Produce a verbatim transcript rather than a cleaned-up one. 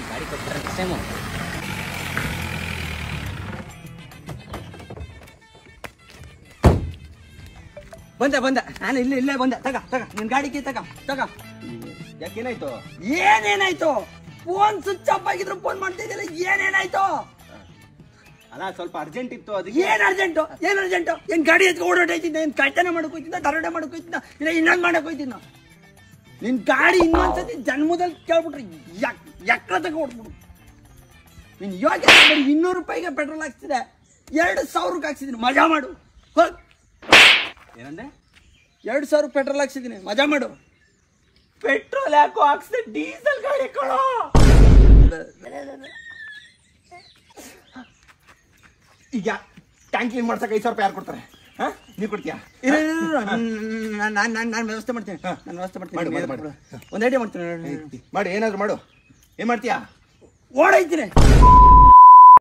ಗಾಡಿ ಕೊಟ್ಬಿಟ್ರೆ next time ಬಂದೆ ಬಂದೆ ನಾನು ಇಲ್ಲಿ ಇಲ್ಲೇ ಬಂದೆ ತಗ ತಗ ನಿನ್ ಗಾಡಿಗೆ ತಗ ತಗ ಯಾಕೇನಾಯ್ತು ಏನೇನಾಯ್ತು ಫೋನ್ ಸ್ವಿಚ್ ಆಫ್ ಆಗಿದ್ರು ಫೋನ್ ಮಾಡ್ತಾ ಇದ್ದಿಲ್ಲ ಏನೇನಾಯ್ತು ಅಲ್ಲ ಸ್ವಲ್ಪ ಅರ್ಜೆಂಟ್ ಇತ್ತು ಅದಕ್ಕೆ ಏನ್ ಅರ್ಜೆಂಟು ಏನ್ ಅರ್ಜೆಂಟು ಏನ್ ಗಾಡಿ ಎತ್ಕೊಂಡು ಓಡಾಡ್ತಿದ್ದ ಏನ್ ಕಳ್ತನ ಮಾಡಕ್ ಹೋಯ್ತಿದ್ದ ದರೋಡೆ ಮಾಡಕ್ ಹೋಯ್ತಿದ್ದ ಇಲ್ಲ ಇನ್ನೊಂದ್ ಮಾಡಕ್ ಹೋಯ್ತಿದ್ದ ನಿನ್ ಗಾಡಿ ಇನ್ನೊಂದ್ಸತಿ ಜನ್ಮದಲ್ಲಿ ಕೇಳ್ಬಿಟ್ರಿ ಯಕ್ ಎಕ್ರ ತಗ ಹೊಡ್ಬಿಡು ನೀನ್ ಯೋಗ್ಯ ಇನ್ನೂರು ರೂಪಾಯಿಗೆ ಪೆಟ್ರೋಲ್ ಹಾಕ್ತಿದೆ ಎರಡು ಸಾವಿರಕ್ಕೆ ಹಾಕ್ಸಿದೀನಿ ಮಜಾ ಮಾಡು ಹೋಗ್ ಏನಂದ್ರೆ ಎರಡು ಸಾವಿರ ಪೆಟ್ರೋಲ್ ಹಾಕ್ಸಿದೀನಿ ಮಜಾ ಮಾಡು ಪೆಟ್ರೋಲ್ ಯಾಕೋ ಹಾಕ್ಸಿದೆ ಡೀಸೆಲ್ ಗಾಡಿ ಕೊಡೋ ಈಗ ಟ್ಯಾಂಕ್ ಕ್ಲೀನ್ ಮಾಡ್ಸಕ್ಕೆ ಐದು ಸಾವಿರ ರೂಪಾಯಿ ಯಾರು ಕೊಡ್ತಾರೆ ಹಾ ನೀವು ಕೊಡ್ತೀಯಾ ನಾನು ನಾನು ವ್ಯವಸ್ಥೆ ಮಾಡ್ತೀನಿ ನಾನು ವ್ಯವಸ್ಥೆ ಮಾಡ್ತೀನಿ ಮಾಡು ಒಂದು ಐಡಿಯಾ ಮಾಡ್ತೀನಿ ಮಾಡಿ ಏನಾದ್ರು ಮಾಡು ಏನ್ ಮಾಡ್ತೀಯಾ ಓಡೈತೀನಿ